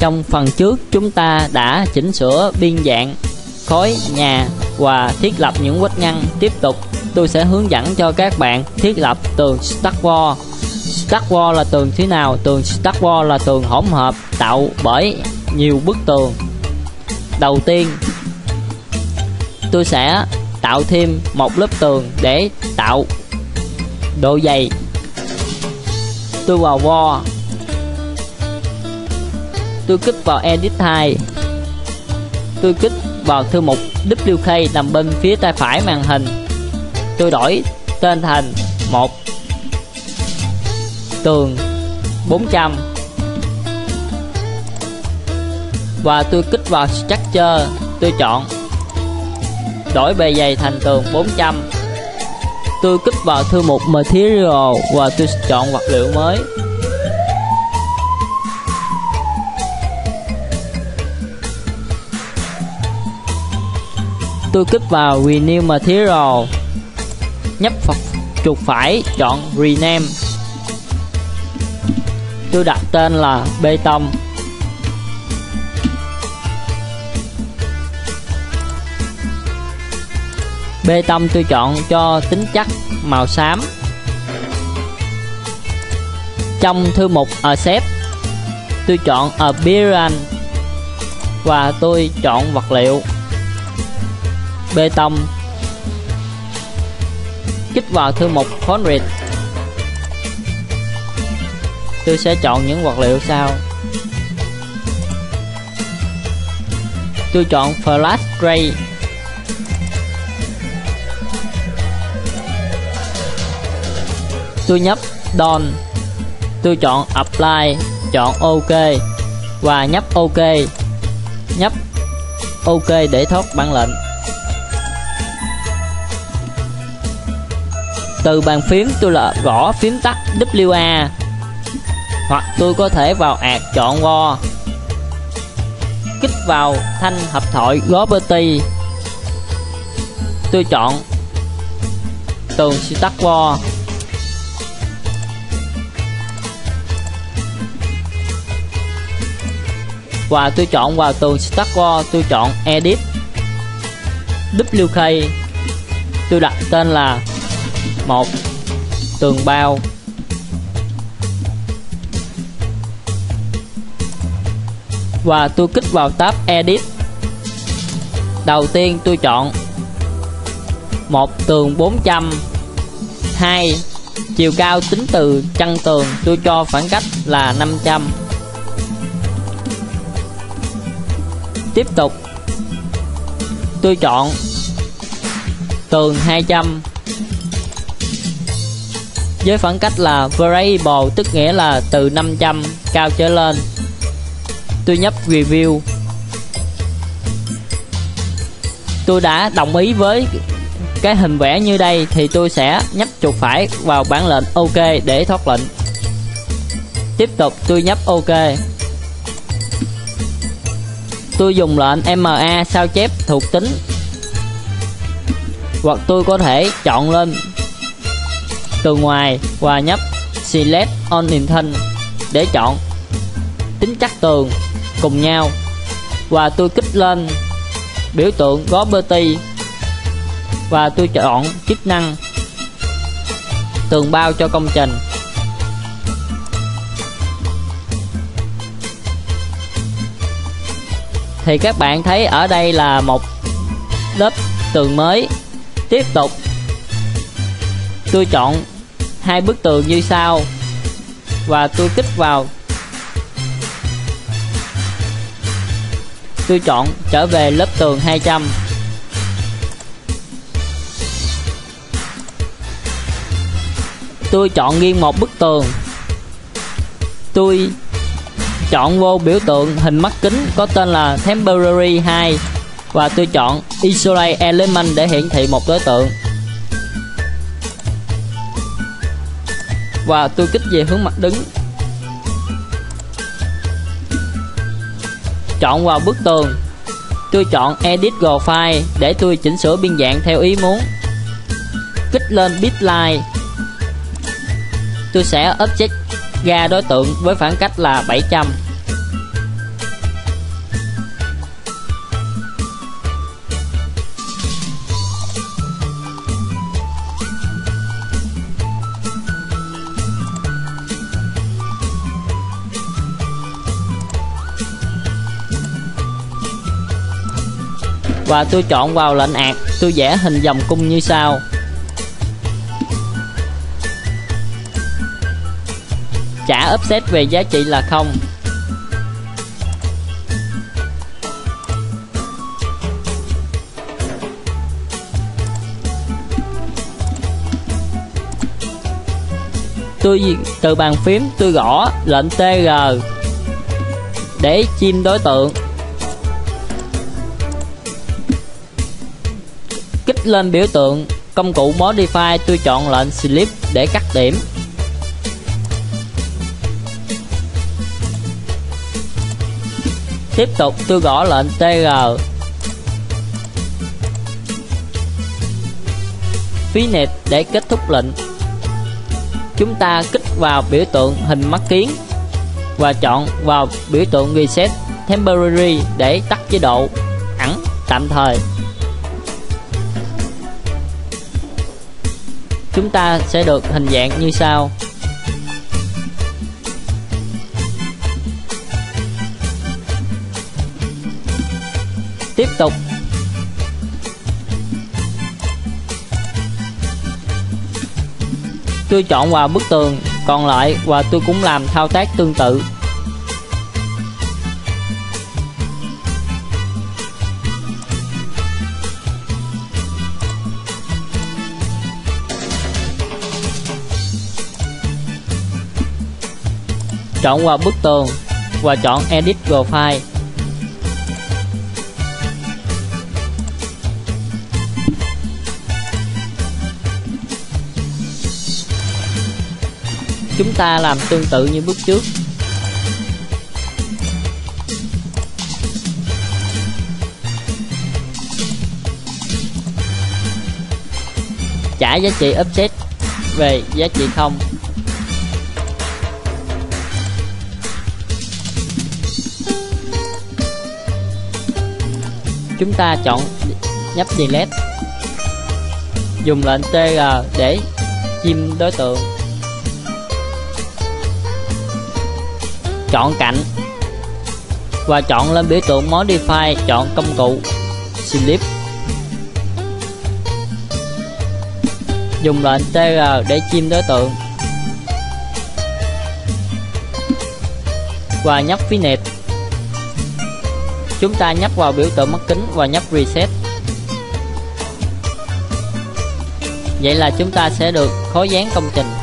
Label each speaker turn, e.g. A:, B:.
A: Trong phần trước chúng ta đã chỉnh sửa biên dạng khối nhà và thiết lập những vách ngăn. Tiếp tục tôi sẽ hướng dẫn cho các bạn thiết lập tường stuck wall. Stuck wall là tường thế nào? Tường stuck wall là tường hỗn hợp tạo bởi nhiều bức tường. Đầu tiên tôi sẽ tạo thêm một lớp tường để tạo độ dày. Tôi vào wall, tôi kích vào edit 2, tôi kích vào thư mục WK nằm bên phía tay phải màn hình. Tôi đổi tên thành một tường 400 và tôi kích vào structure. Tôi chọn đổi bề dày thành tường 400. Tôi kích vào thư mục material và tôi chọn vật liệu mới. Tôi kích vào renew material, nhấp chuột phải chọn rename. Tôi đặt tên là bê tông. Bê tông tôi chọn cho tính chất màu xám. Trong thư mục accept tôi chọn appearance và tôi chọn vật liệu bê tông. Kích vào thư mục concrete. Tôi sẽ chọn những vật liệu sau. Tôi chọn flash gray. Tôi nhấp done. Tôi chọn apply, chọn OK và nhấp OK. Nhấp OK để thoát bản lệnh. Từ bàn phím tôi là gõ phím tắt WA, hoặc tôi có thể vào add chọn wall, kích vào thanh hợp thoại property. Tôi chọn tường stuck wall. Và tôi chọn vào tường stuck wall, tôi chọn edit WK. Tôi đặt tên là một tường bao. Và tôi kích vào tab edit. Đầu tiên tôi chọn một tường 400. 2. Chiều cao tính từ chân tường tôi cho khoảng cách là 500. Tiếp tục tôi chọn tường 200 với khoảng cách là variable, tức nghĩa là từ 500 cao trở lên. Tôi nhấp review. Tôi đã đồng ý với cái hình vẽ như đây thì tôi sẽ nhấp chuột phải vào bản lệnh OK để thoát lệnh. Tiếp tục tôi nhấp OK. Tôi dùng lệnh MA sao chép thuộc tính, hoặc tôi có thể chọn lên từ ngoài và nhấp Select on Intent để chọn tính chất tường cùng nhau. Và tôi kích lên biểu tượng property và tôi chọn chức năng tường bao cho công trình. Thì các bạn thấy ở đây là một lớp tường mới. Tiếp tục tôi chọn hai bức tường như sau và tôi kích vào. Tôi chọn trở về lớp tường 200. Tôi chọn riêng một bức tường. Tôi chọn vô biểu tượng hình mắt kính có tên là Temporary 2 và tôi chọn Isolate Element để hiển thị một đối tượng. Và tôi kích về hướng mặt đứng. Chọn vào bức tường. Tôi chọn Edit File để tôi chỉnh sửa biên dạng theo ý muốn. Kích lên Bitline. Tôi sẽ object ra đối tượng với khoảng cách là 700. và tôi chọn vào lệnh ạt. Tôi vẽ hình vòng cung như sau. Trả offset về giá trị là 0. Tôi từ bàn phím tôi gõ lệnh TR để chim đối tượng. Kích lên biểu tượng công cụ Modify, tôi chọn lệnh Slip để cắt điểm. Tiếp tục tôi gõ lệnh TR. Finish để kết thúc lệnh. Chúng ta kích vào biểu tượng hình mắt kiến và chọn vào biểu tượng Reset Temporary để tắt chế độ ẩn tạm thời. Chúng ta sẽ được hình dạng như sau. Tiếp tục tôi chọn vào bức tường còn lại và tôi cũng làm thao tác tương tự. Chọn vào bức tường và chọn Edit Profile. Chúng ta làm tương tự như bước trước. Trả giá trị offset về giá trị 0. Chúng ta chọn nhấp Delete. Dùng lệnh TR để chim đối tượng. Chọn cạnh và chọn lên biểu tượng Modify, chọn công cụ Slip. Dùng lệnh TR để chim đối tượng và nhấp Finish. Chúng ta nhấp vào biểu tượng mắt kính và nhấp Reset. Vậy là chúng ta sẽ được khối dáng công trình.